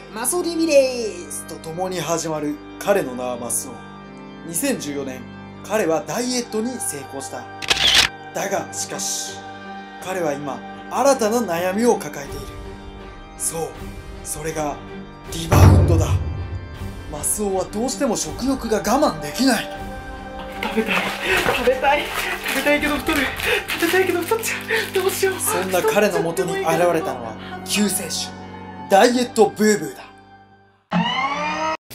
マソリミレースと共に始まる彼の名はマスオ。2014年、彼はダイエットに成功した。だがしかし、彼は今新たな悩みを抱えている。そう、それがリバウンドだ。マスオはどうしても食欲が我慢できない。 食べたいけど太る。食べたいけど太っちゃう。どうしよう。 そんな彼のもとに現れたのは救世主、ダイエットブーブーだ。 花を押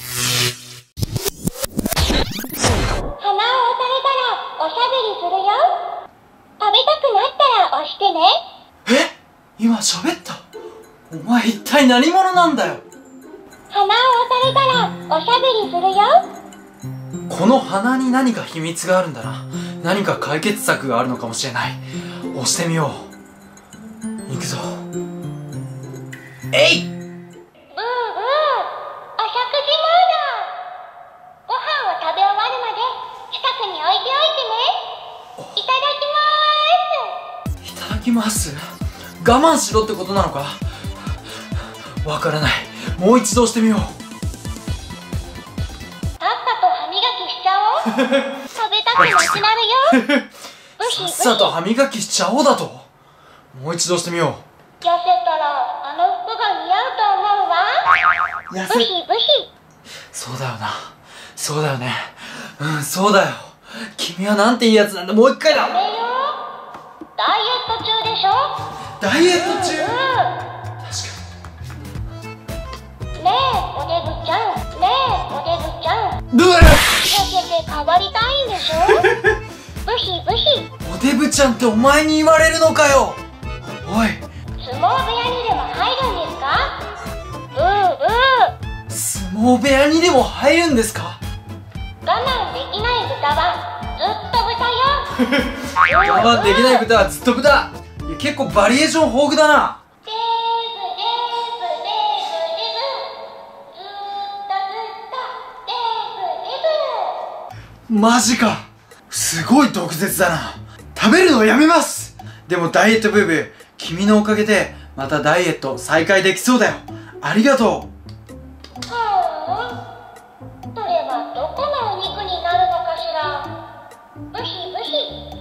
されたらおしゃべりするよ。食べたくなったら押してね。 今喋った。お前一体何者なんだよ。 花を押されたらおしゃべりするよ。 この鼻に何か秘密があるんだな。何か解決策があるのかもしれない。押してみよう。行くぞ。えい。 ブーブー、お食事モード。ご飯を食べ終わるまで近くに置いておいてね。いただきまーす。 いただきます。我慢しろってことなのか。わからない。もう一度押してみよう。 さっさと歯磨きしちゃおう。食べたくなくなるよ。 さっさと歯磨きしちゃおうだと。もう一度押してみよう。 痩せたらあの服が似合うと思うわ。ブヒブヒ。 そうだよな。そうだよね。そうだよ。君はなんていいやつなんだ。もう一回だ。 ダメよ。ダイエット中でしょ。 ダイエット中。 ねえおデブちゃん、ねえおデブちゃん。痩せて変わりたいんでしょ。ブヒブヒ。 おデブちゃんってお前に言われるのかよ。おい、 相撲部屋にでも入るんですか。ブーブー。 相撲部屋にでも入るんですか。 我慢できない豚はずっと豚よ。 我慢できない豚はずっと豚。いや、結構バリエーション豊富だな。 デーブデーブデーブデブ、ずーっとずっとデーブデブ。 マジか。すごい毒舌だな。食べるのやめます。でもダイエットブーブー、君のおかげでまたダイエット再開できそうだよ。ありがとう。 それはどこのお肉になるのかしら。ブヒブヒ。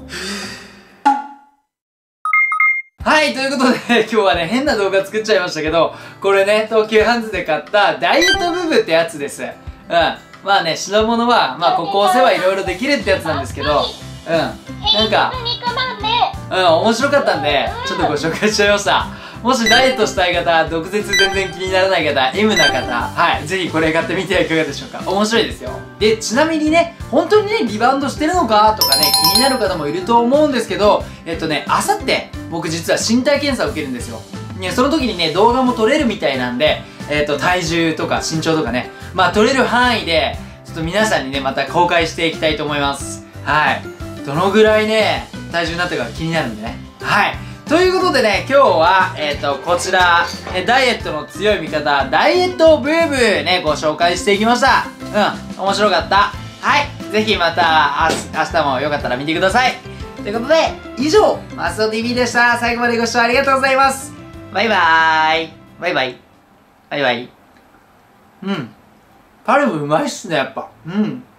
はい、ということで今日はね、変な動画作っちゃいましたけど、これね、東急ハンズで買ったダイエットブーブーってやつです。まあね、品物はここ押せばいろいろできるってやつなんですけど、なんか肉まんね。 面白かったんでちょっとご紹介しちゃいました。もしダイエットしたい方、毒舌全然気にならない方、 M な方、はい、ぜひこれ買ってみてはいかがでしょうか。面白いですよ。で、ちなみにね、本当にね、リバウンドしてるのかとかね、気になる方もいると思うんですけど、あさって僕実は身体検査を受けるんですよ。ね、その時にね、動画も撮れるみたいなんで、体重とか身長とかね、撮れる範囲でちょっと皆さんにね、また公開していきたいと思います。はい、どのぐらいね、体重になったか気になるんでね。はい、ということでね、今日はこちら、ダイエットの強い味方、ダイエットブーブーね、ご紹介していきました。面白かった。はい、ぜひまた明日もよかったら見てください。ということで、以上、マスオ TV でした。最後までご視聴ありがとうございます。バイバーイ。バイバイ。バイバイ。パルムうまいっすね、やっぱ。